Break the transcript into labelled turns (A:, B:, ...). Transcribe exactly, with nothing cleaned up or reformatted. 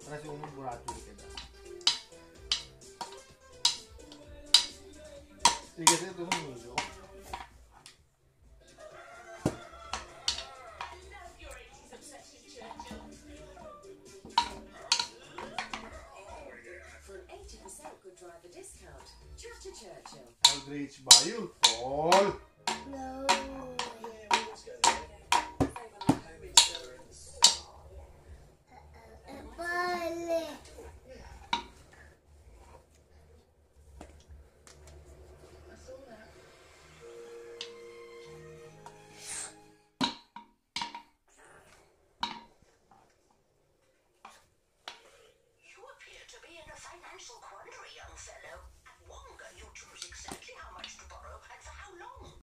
A: Parece un buraco che dà. E che sei tu un muso? I'll reach by you, Paul.
B: No.